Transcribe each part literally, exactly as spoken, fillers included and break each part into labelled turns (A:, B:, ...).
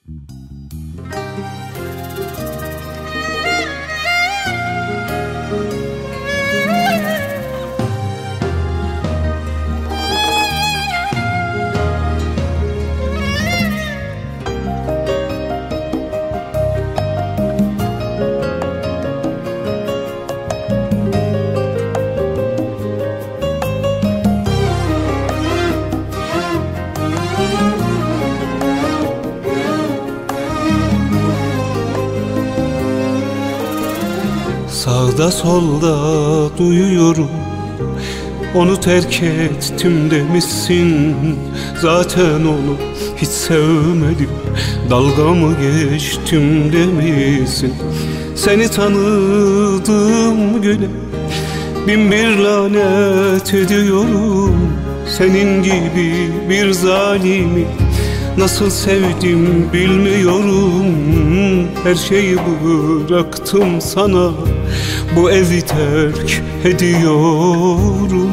A: Sağda solda duyuyorum, onu terk ettim demişsin. Zaten onu hiç sevmedim, dalga mı geçtim demişsin. Seni tanıdığım güne bin bir lanet ediyorum. Senin gibi bir zalimi nasıl sevdim bilmiyorum. Her şeyi bıraktım sana, bu evi terk ediyorum.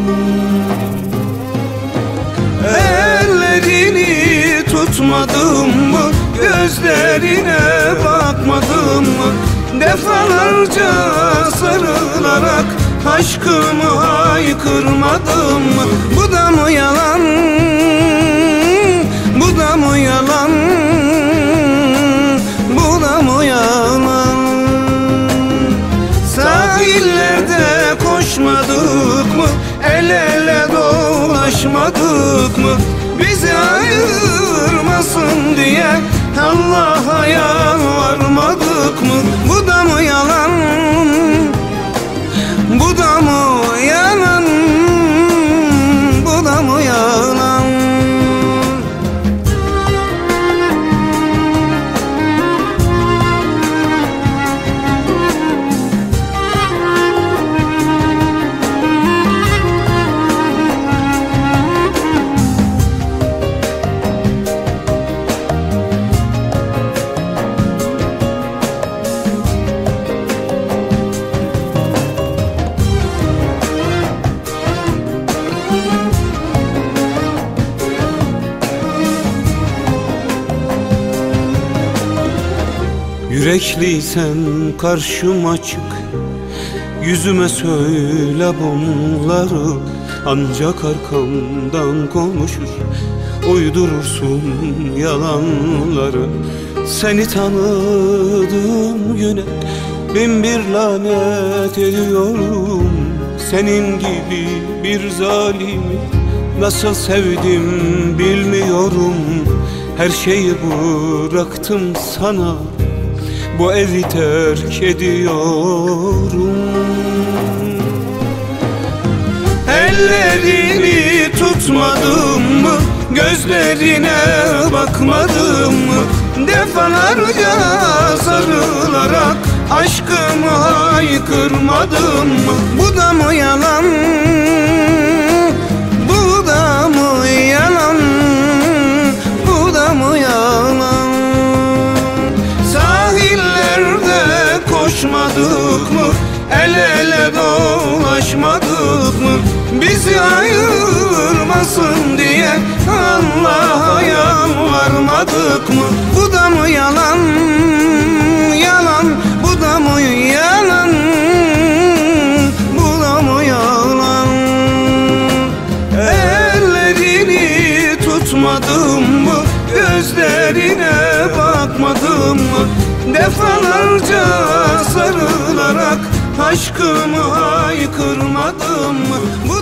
A: Ellerini tutmadım mı, gözlerine bakmadım mı? Defalarca sarılarak aşkımı haykırmadım mı? Bu da mı yalan? Bu da mı yalan? Bu da mı yalan? Sahillerde koşmadık mı? El ele dolaşmadık mı? Bizi ayırmasın diye Allah'a yalvarmadık mı? Bu da mı yalan? Bu da mı yalan? Bu da mı yalan? Yürekliysen karşıma çık, yüzüme söyle bunları. Ancak arkamdan konuşur, uydurursun yalanları. Seni tanıdığım güne bin bir lanet ediyorum. Senin gibi bir zalimi nasıl sevdim bilmiyorum. Her şeyi bıraktım sana, bu evi terk ediyorum. Ellerini tutmadım mı, gözlerine bakmadım mı? Defalarca sarılarak aşkımı haykırmadım mı? Bu da mı yalan? Bu da mı yalan? Bu da mı yalan? Koşmadık mı? El ele dolaşmadık mı? Bizi ayırmasın diye Allah'a yalvarmadık mı? Bu da mı yalan? Yalan. Bu da mı yalan? Bu da mı yalan? Ellerini tutmadım mı? Gözlerine bakmadım mı? Defalarca sarılarak aşkımı haykırmadım mı? Bu